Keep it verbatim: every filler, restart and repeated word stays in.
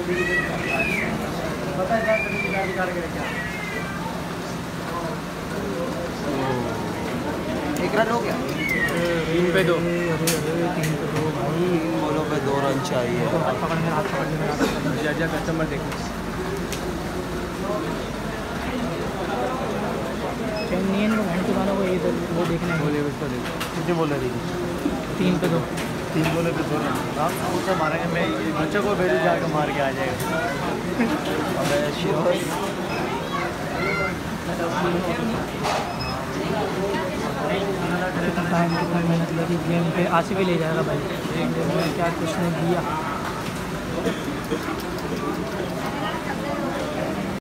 पता है क्या एक रन हो गया, तीन पे दो। अरे अरे तीन पे दो भाई, तीन बॉलों पे दो रन चाहिए। हाथ पकड़ने हाथ पकड़ने जा जा कस्टमर देखो चेन्नई को घंटे वालों को ये वो देखना है। बोले उसको देखो कितने बोल रहे थे? तीन पे दो, तीन बोले पे दो रन। हम उससे मारेंगे, मैं बच्चों को भेजू जाकर मार के आ जाएगा। अरे श्योर टाइम कितना मेहनत लगी गेम पे। आसिफ भी ले जाएगा भाई, एक गेम में क्या कुछ नहीं दिया।